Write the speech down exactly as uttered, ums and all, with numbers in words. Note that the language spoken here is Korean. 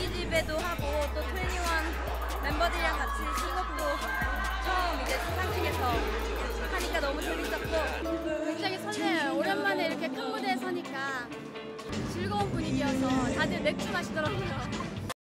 집에도 하고 또 트웬티원 멤버들이랑 같이 신곡도 처음 이제 시상식에서 하니까 너무 재밌었고 굉장히 설레요. 오랜만에 이렇게 큰 무대에 서니까 즐거운 분위기여서 다들 맥주 마시더라고요.